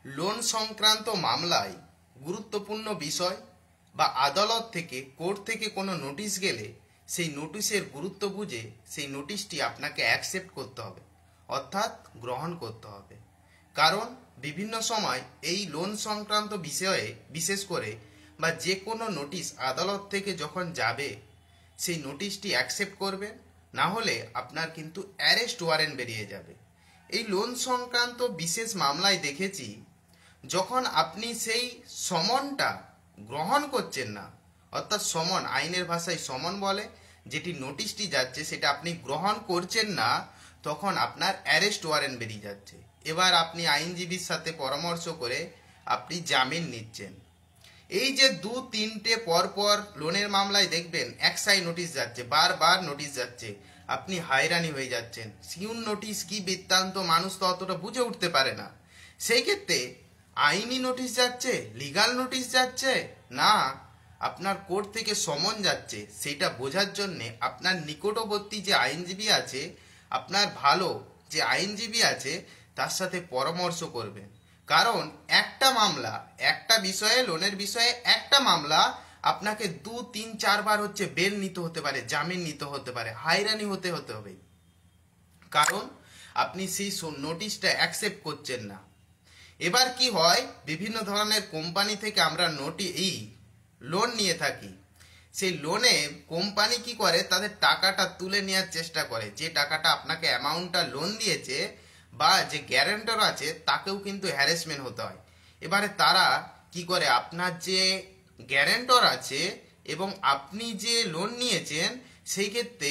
Loan সংক্রান্ত মামলায় গুরুত্বপূর্ণ বিষয় বা আদালত থেকে কোর্ট থেকে কোনো নোটিশ গেলে সেই নোটিশের গুরুত্ব বুঝে সেই নোটিশটি আপনাকে অ্যাকসেপ্ট করতে হবে, অর্থাৎ গ্রহণ করতে হবে। কারণ বিভিন্ন সময় এই লোন সংক্রান্ত বিষয়ে বিশেষ করে বা যে কোনো নোটিশ আদালত থেকে যখন যাবে সেই নোটিশটি অ্যাকসেপ্ট করবেন, না হলে আপনার কিন্তু অ্যারেস্ট ওয়ারেন্ট বেরিয়ে যাবে। এই লোন সংক্রান্ত বিশেষ মামলায় দেখেছি, যখন আপনি সেই সমনটা গ্রহণ করছেন না, অর্থাৎ সমন আইনের ভাষায় সমন বলে, যেটি নোটিশটি যাচ্ছে সেটা আপনি গ্রহণ করছেন না, তখন আপনার অ্যারেস্ট ওয়ারেন্ট বেরিয়ে যাচ্ছে। এবার আপনি আইনজীবীর সাথে পরামর্শ করে আপনি জামিন নিচ্ছেন। এই যে 2-3টে পরপর লোনের মামলায় দেখবেন একসাই নোটিশ যাচ্ছে, বারবার নোটিশ যাচ্ছে, আপনি হয়রানি হয়ে যাচ্ছেন। সিউন নোটিশ কি বৃত্তান্ত মানুষ তো অতটা বুঝে উঠতে পারে না। সেই ক্ষেত্রে আইনি নোটিশ যাচ্ছে, লিগাল নোটিশ যাচ্ছে না আপনার কোর্ট থেকে সমন যাচ্ছে, সেটা বোঝার জন্যে আপনার নিকটবর্তী যে আইনজীবী আছে, আপনার ভালো যে আইনজীবী আছে তার সাথে পরামর্শ করবেন। কারণ একটা মামলা, একটা বিষয়ে, লোনের বিষয়ে একটা মামলা আপনাকে 2-3-4 বার হচ্ছে বেল নিতে হতে পারে, জামিন নিতে হতে পারে, হয়রানি হতে হবে। কারণ আপনি সেই নোটিশটা অ্যাকসেপ্ট করছেন না। এবার কি হয়, বিভিন্ন ধরনের কোম্পানি থেকে আমরা লোন নিয়ে থাকি। সেই লোনে কোম্পানি কি করে, তাদের টাকাটা তুলে নেওয়ার চেষ্টা করে। যে টাকাটা আপনাকে অ্যামাউন্টটা লোন দিয়েছে বা যে গ্যারেন্টর আছে তাকেও কিন্তু হ্যারাসমেন্ট হতে হয়। এবারে তারা কি করে, আপনার যে গ্যারেন্টর আছে এবং আপনি যে লোন নিয়েছেন সেই ক্ষেত্রে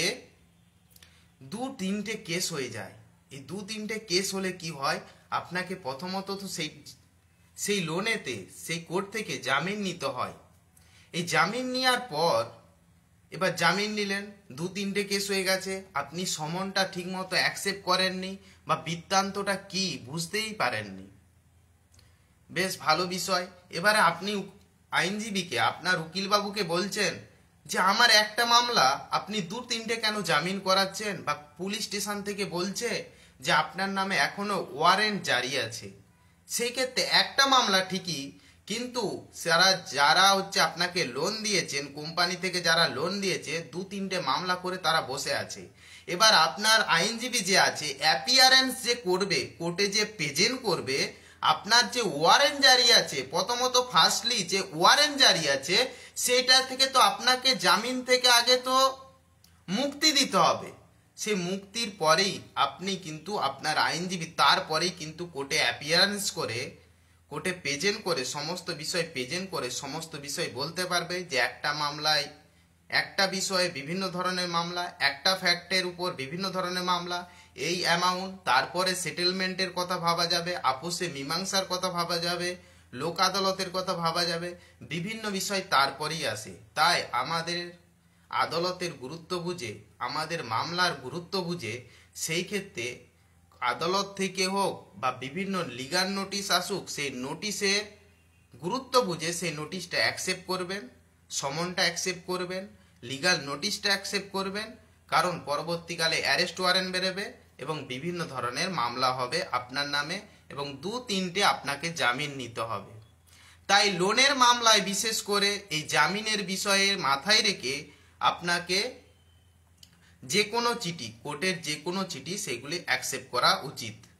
2-3টে কেস হয়ে যায়। এই 2-3টে কেস হলে কি হয়, আপনাকে প্রথমত তো সেই লোনেতে সেই কোর্ট থেকে জামিন নিতে হয়। এই জামিন নেওয়ার পর এবার জামিন নিলেন, 2-3টে কেস হয়ে গেছে, আপনি সমনটা ঠিকমতো অ্যাকসেপ্ট করেননি বা বৃত্তান্তটা কি বুঝতেই পারেননি। বেশ ভালো বিষয়। এবারে আপনি আইনজীবীকে, আপনার উকিলবাবুকে বলছেন যে আমার একটা মামলা আপনি 2-3টে কেন জামিন করাচ্ছেন, বা পুলিশ স্টেশন থেকে বলছে যে আপনার নামে এখনো ওয়ারেন্ট জারি আছে। সেই ক্ষেত্রে একটা মামলা ঠিকই, কিন্তু যারা হচ্ছে আপনাকে লোন দিয়েছেন, কোম্পানি থেকে যারা লোন দিয়েছে, 2-3টে মামলা করে তারা বসে আছে। এবার আপনার আইনজীবী যে আছে, অ্যাপিয়ারেন্স যে করবে, কোর্টে যে প্রেজেন্ট করবে, আপনার যে ওয়ারেন্ট জারি আছে, প্রথমত ফার্স্টলি যে ওয়ারেন্ট জারি আছে সেটা থেকে তো আপনাকে জামিন থেকে আগে তো মুক্তি দিতে হবে। সে মুক্তির পরেই আপনি কিন্তু আপনার আইনজীবী তারপরেই কিন্তু কোর্টে অ্যাপিয়ারেন্স করে, কোর্টে প্রেজেন্ট করে, সমস্ত বিষয় প্রেজেন্ট করে সমস্ত বিষয় বলতে পারবে যে একটা মামলায় একটা বিষয়ে বিভিন্ন ধরনের মামলা, একটা ফ্যাক্টের উপর বিভিন্ন ধরনের মামলা, এই অ্যামাউন্ট, তারপরে সেটেলমেন্টের কথা ভাবা যাবে, আপোষে মীমাংসার কথা ভাবা যাবে, লোক আদালতের কথা ভাবা যাবে, বিভিন্ন বিষয় তারপরেই আসে। তাই আমাদের আদালতের গুরুত্ব বুঝে, আমাদের মামলার গুরুত্ব বুঝে, সেই ক্ষেত্রে আদালত থেকে হোক বা বিভিন্ন লিগাল নোটিশ আসুক, সেই নোটিশের গুরুত্ব বুঝে সেই নোটিশটা অ্যাকসেপ্ট করবেন, সমনটা অ্যাকসেপ্ট করবেন, লিগাল নোটিশটা অ্যাকসেপ্ট করবেন। কারণ পরবর্তীকালে অ্যারেস্ট ওয়ারেন্ট বেরোবে এবং বিভিন্ন ধরনের মামলা হবে আপনার নামে এবং 2-3টে আপনাকে জামিন নিতে হবে। তাই লোনের মামলায় বিশেষ করে এই জামিনের বিষয়ে মাথায় রেখে আপনাকে যে কোনো চিঠি, কোর্টের যে কোনো চিঠি, সেগুলি অ্যাকসেপ্ট করা উচিত।